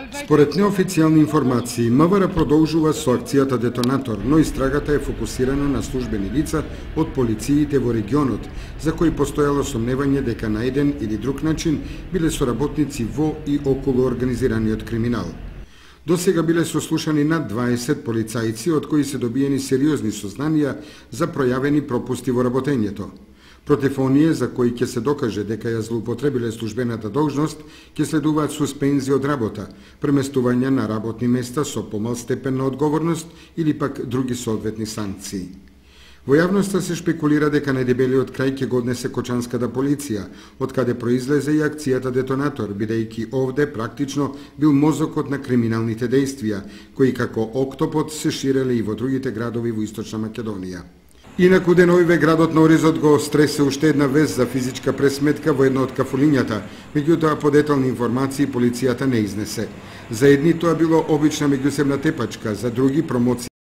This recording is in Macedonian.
Според неофицијални информации, МВР продолжува со акцијата Детонатор, но истрагата е фокусирана на службени лица од полициите во регионот, за кои постоело сомневање дека на еден или друг начин биле соработници во и околу организираниот криминал. До сега биле сослушани над 20 полицајци, од кои се добиени сериозни сознанија за пројавени пропусти во работењето. Против оние за кои ќе се докаже дека ја злоупотребиле службената должност, ќе следуваат суспензија од работа, преместување на работни места со помал степен на одговорност или пак други соодветни санкции. Во јавноста се шпекулира дека на дебелиот крај ќе го однесе Кочанската полиција, од каде произлезе и акцијата Детонатор, бидејќи овде практично бил мозокот на криминалните дејствија, кои како октопод се ширеле и во другите градови во Источна Македонија. Инаку деновиве градот на Оризот го стресе уште една вест за физичка пресметка во една од кафулињата, меѓутоа по детални информации полицијата не изнесе. За едни тоа било обична меѓусебна тепачка, за други промоција